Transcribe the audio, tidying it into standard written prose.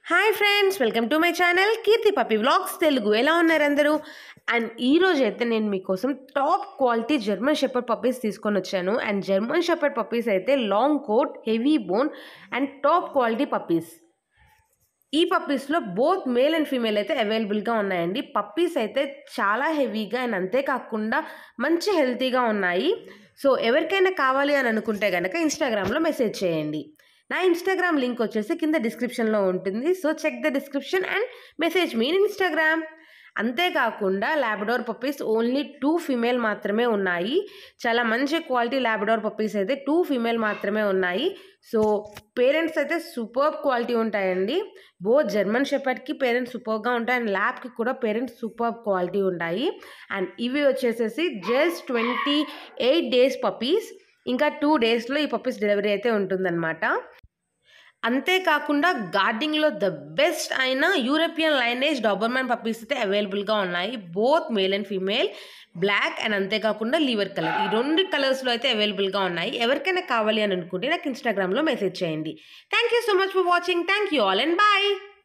Hi friends, welcome to my channel Keerthi puppy vlogs Telugu. ఎలా ఉన్నారు అందరూ? అండ్ ఈరోజు అయితే నేను మీకోసం top quality German shepherd puppies తీసుకొని వచ్చాను. అండ్ జర్మన్ షెపర్డ్ పప్పీస్ అయితే long coat, heavy bone and top quality puppies. ఈ పప్పీస్లో బోత్ మేల్ అండ్ ఫీమేల్ అయితే అవైలబుల్గా ఉన్నాయండి. పప్పీస్ అయితే చాలా హెవీగా అండ్ అంతేకాకుండా మంచి హెల్తీగా ఉన్నాయి. సో ఎవరికైనా కావాలి అని అనుకుంటే కనుక ఇన్స్టాగ్రామ్లో మెసేజ్ చేయండి. నా ఇన్స్టాగ్రామ్ లింక్ వచ్చేసి కింద డిస్క్రిప్షన్లో ఉంటుంది. So check the description and message me in Instagram. అంతేకాకుండా లాబ్రడోర్ పప్పీస్ ఓన్లీ 2 ఫీమేల్ మాత్రమే ఉన్నాయి. చాలా మంచి క్వాలిటీ లాబ్రడోర్ పప్పీస్ అయితే 2 ఫీమేల్ మాత్రమే ఉన్నాయి. సో పేరెంట్స్ అయితే సూపర్బ్ క్వాలిటీ ఉంటాయండి. బోత్ జర్మన్ షెపర్డ్కి పేరెంట్స్ సూపర్గా ఉంటాయి అండ్ ల్యాబ్కి కూడా పేరెంట్స్ సూపర్బ్ క్వాలిటీ ఉంటాయి. అండ్ ఇవి వచ్చేసేసి జస్ట్ 28 డేస్ పప్పీస్. ఇంకా 2 డేస్లో ఈ పప్పీస్ డెలివరీ అయితే ఉంటుందన్నమాట. అంతేకాకుండా గార్డింగ్లో ద బెస్ట్ అయిన యూరోపియన్ లైనేజ్ డాబర్మన్ పప్పీస్ అయితే అవైలబుల్గా ఉన్నాయి. Both male and female, black and అంతేకాకుండా లివర్ కలర్, ఈ 2 కలర్స్లో అయితే అవైలబుల్గా ఉన్నాయి. ఎవరికైనా కావాలి అని అనుకుంటే నాకు ఇన్స్టాగ్రామ్లో మెసేజ్ చేయండి. Thank you so much for watching. Thank you all and bye.